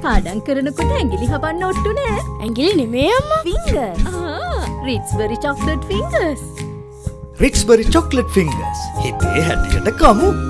පාඩම් කරනකොට ඇඟිලි හපන්න ඔට්ටු නෑ. ඇඟිලි නෙමෙයි අම්මා. Finger. Richbury chocolate fingers. Richbury chocolate fingers. හිතේ හැටියට කමු.